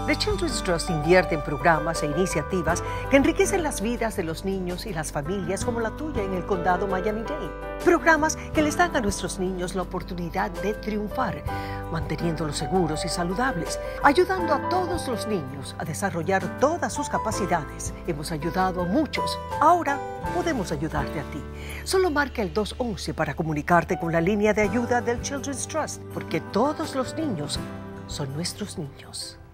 The Children's Trust invierte en programas e iniciativas que enriquecen las vidas de los niños y las familias como la tuya en el condado Miami-Dade. Programas que les dan a nuestros niños la oportunidad de triunfar, manteniéndolos seguros y saludables, ayudando a todos los niños a desarrollar todas sus capacidades. Hemos ayudado a muchos. Ahora podemos ayudarte a ti. Solo marca el 211 para comunicarte con la línea de ayuda del Children's Trust, porque todos los niños son nuestros niños.